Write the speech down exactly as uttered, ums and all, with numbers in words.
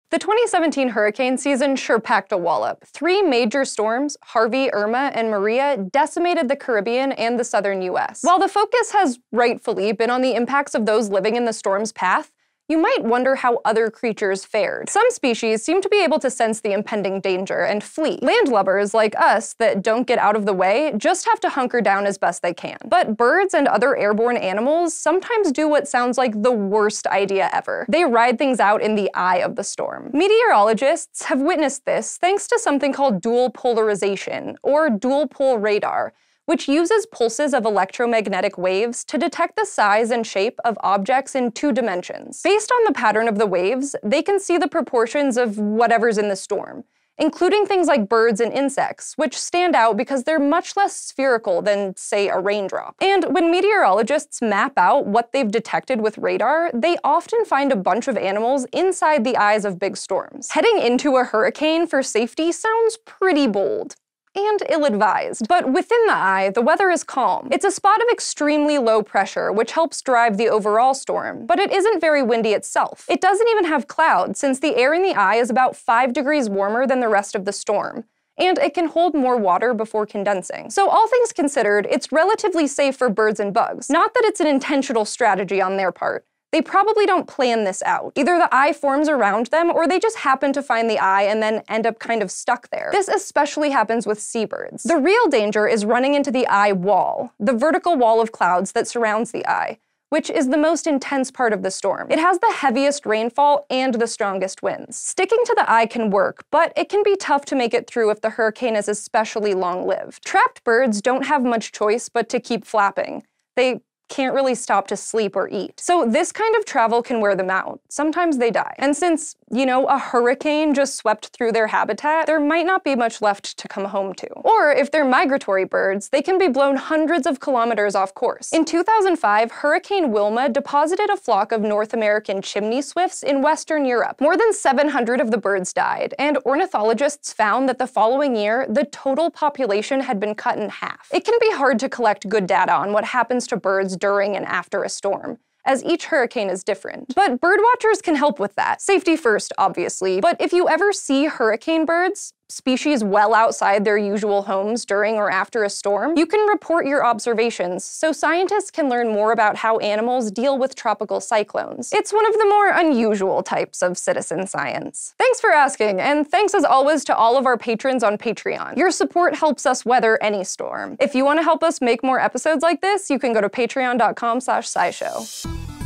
The twenty seventeen hurricane season sure packed a wallop. Three major storms, Harvey, Irma, and Maria, decimated the Caribbean and the southern U S. While the focus has rightfully been on the impacts of those living in the storm's path, you might wonder how other creatures fared. Some species seem to be able to sense the impending danger and flee. Landlubbers like us that don't get out of the way just have to hunker down as best they can. But birds and other airborne animals sometimes do what sounds like the worst idea ever. They ride things out in the eye of the storm. Meteorologists have witnessed this thanks to something called dual-polarization, or dual-pol radar, which uses pulses of electromagnetic waves to detect the size and shape of objects in two dimensions. Based on the pattern of the waves, they can see the proportions of whatever's in the storm, including things like birds and insects, which stand out because they're much less spherical than, say, a raindrop. And when meteorologists map out what they've detected with radar, they often find a bunch of animals inside the eyes of big storms. Heading into a hurricane for safety sounds pretty bold. And ill-advised. But within the eye, the weather is calm. It's a spot of extremely low pressure, which helps drive the overall storm, but it isn't very windy itself. It doesn't even have clouds, since the air in the eye is about five degrees warmer than the rest of the storm, and it can hold more water before condensing. So all things considered, it's relatively safe for birds and bugs. Not that it's an intentional strategy on their part. They probably don't plan this out. Either the eye forms around them, or they just happen to find the eye and then end up kind of stuck there. This especially happens with seabirds. The real danger is running into the eye wall, the vertical wall of clouds that surrounds the eye, which is the most intense part of the storm. It has the heaviest rainfall and the strongest winds. Sticking to the eye can work, but it can be tough to make it through if the hurricane is especially long-lived. Trapped birds don't have much choice but to keep flapping. They can't really stop to sleep or eat. So this kind of travel can wear them out. Sometimes they die. And since, you know, a hurricane just swept through their habitat, there might not be much left to come home to. Or if they're migratory birds, they can be blown hundreds of kilometers off course. In two thousand five, Hurricane Wilma deposited a flock of North American chimney swifts in Western Europe. More than seven hundred of the birds died, and ornithologists found that the following year, the total population had been cut in half. It can be hard to collect good data on what happens to birds during and after a storm, as each hurricane is different. But birdwatchers can help with that. Safety first, obviously, but if you ever see hurricane birds, species well outside their usual homes during or after a storm, you can report your observations so scientists can learn more about how animals deal with tropical cyclones. It's one of the more unusual types of citizen science. Thanks for asking, and thanks as always to all of our patrons on Patreon. Your support helps us weather any storm. If you want to help us make more episodes like this, you can go to patreon dot com slash scishow.